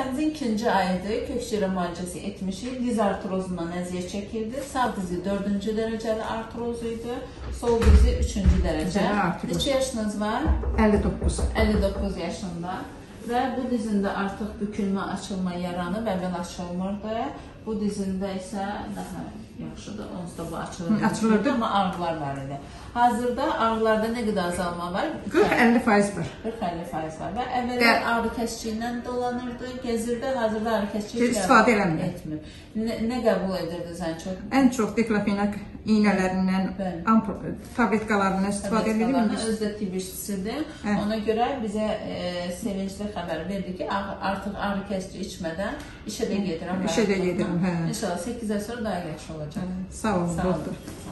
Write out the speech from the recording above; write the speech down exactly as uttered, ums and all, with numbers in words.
Vəzifəmizin ikinci ayıdır. Kökçürə müalicəsi etmişik. Diz artrozundan əziyyət çəkirdi. Sağ dizi dördüncü dərəcəli artroz idi. Sol dizi üçüncü dərəcə. Neçə yaşınız var? əlli doqquz. əlli doqquz yaşında. Və bu dizində artıq bükülmə, açılma yaranıb, əvvəl açılmırdı. Bu dizində isə daha yaxşıdır, onsuz da bu açılırdı. Açılırdı. Amma ağrılar var idi. Hazırda ağrılarda nə qədər azalma var? qırx əlli faiz var. qırx əlli faiz var. Və əvvəllər ağrı kəsici ilə dolanırdı, gəzirdi, hazırda ağrı kəsici istifadə eləmir. etmir. Nə, nə qəbul edirdiniz ən çox? Ən çox diklofenak iynələrindən, tabletkalarından istifadə edirik. Özdə tibb işçisidir. Ona görə bizə e, sevincli xəbər verdi ki, artıq ağrı kəsici içmədən işə də gedirəm. İşə də gedirəm, hə. İnşallah səkkiz ay sonra daha yaxşı olacaq. Sağ olun, doktor.